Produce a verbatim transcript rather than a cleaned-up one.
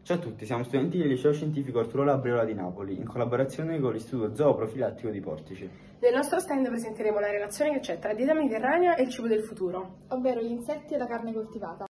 Ciao a tutti, siamo studenti del Liceo Scientifico Arturo Labriola di Napoli, in collaborazione con l'Istituto Zooprofilattico di Portici. Nel nostro stand presenteremo la relazione che c'è tra dieta mediterranea e il cibo del futuro, ovvero gli insetti e la carne coltivata.